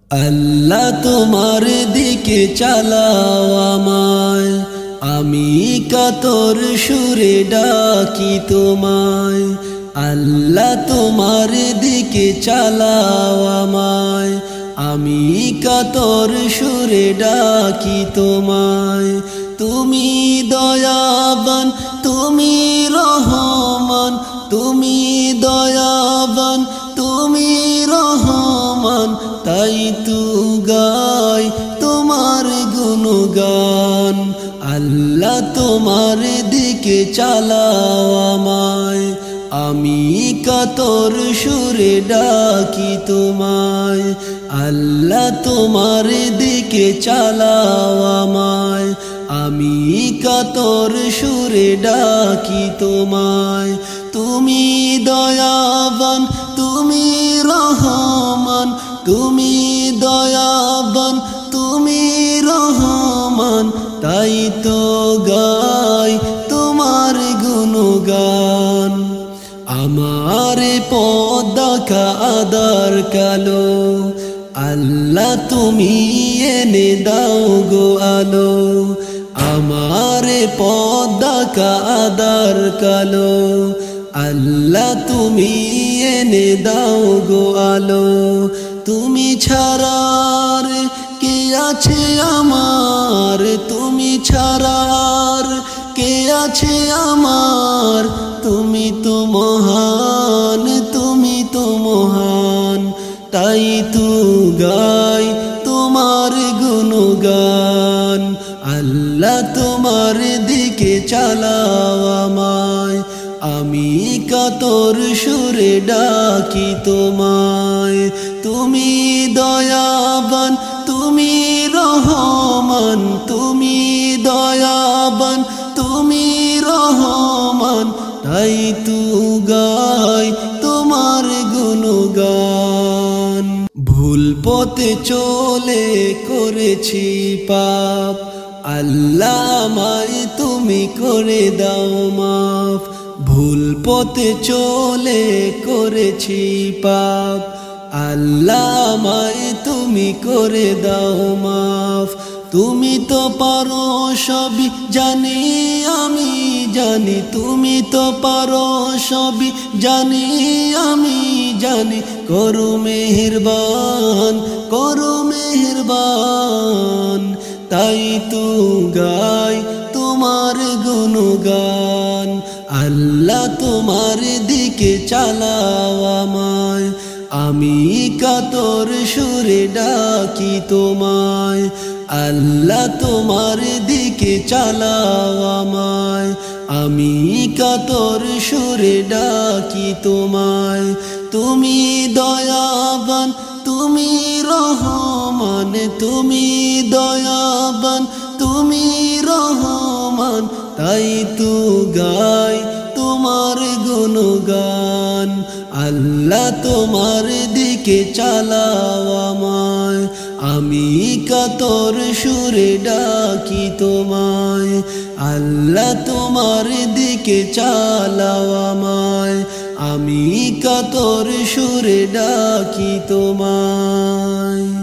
আল্লাহ তোমার দিকে চালাও আমায়, আমি কাতর সুরে ডাকি তোমায়। আল্লাহ তোমার দিকে চালাও আমায়, আমি কাতর সুরে ডাকি তোমায়। তুমি দয়াবান, তুমি রহমান, তুমি দয়াবান, তুমি রহমান, তাই তু গাই তোমার গুণগান। আল্লাহ তোমার দিকে চালাও আমায়, আমি কাতর সুরে ডাকি তোমায়। আল্লাহ তোমার দিকে চালাও আমায়, আমি কাতর সুরে ডাকি তোমায়। তুমি দয়াবান, তুমি রহমান, তুমি দয়াবান, তুমি রহমান, তাই তো গাই তোমার গুণগান। আমার পথ দেখা আদার কালো, আল্লাহ তুমি এনে দাও গো আলো। আমার পথ দেখা আদার কালো, আল্লাহ তুমি এনে দাও গো আলো। তুমি ছাড়ার কে আছে আমার, তুমি ছাড়ার কে আছে আমার, তুমি তো মহান, তুমি তো মহান, তাই তো গাই তোমার গুণগান। আল্লাহ তোমার দিকে চালাও আমায়, আমি কাতর সুরে ডাকি তোমায়। তুমি দয়াবান, তুমি রহমান, তুমি দয়াবান, তুমি রহমান, তাই তু গাই তোমার গুণগান। ভুল পথে চলে করেছি পাপ, আল্লাহ আমায় তুমি করে দাও মাফ। ভুল পথে চলে করেছি পাপ, আল্লাহ আমায় তুমি করে দাও মাফ। তুমি তো পারো সবই জানি আমি জানি, তুমি তো পারো সবই জানি আমি জানি, করো মেহেরবান, করো মেহেরবান, তাই তো গাই তোমার গুণগান। আল্লাহ তোমার দিকে চালাও আমায়, আমি কাতর সুরে ডাকি তোমায়। আল্লাহ তোমার দিকে চালাও আমায়, আমি কাতর সুরে ডাকি তোমায়। তুমি দয়াবান, তুমি রহমান, তুমি দয়াবান, তুমি রহমান, তাই তো গাই তোমার গুণগান। আল্লাহ তোমার দিকে চালাও আমায়, আমি কাতর সুরে ডাকি তোমায়। আল্লাহ তোমার দিকে চালাও আমায়, আমি কাতর সুরে ডাকি তোমায়।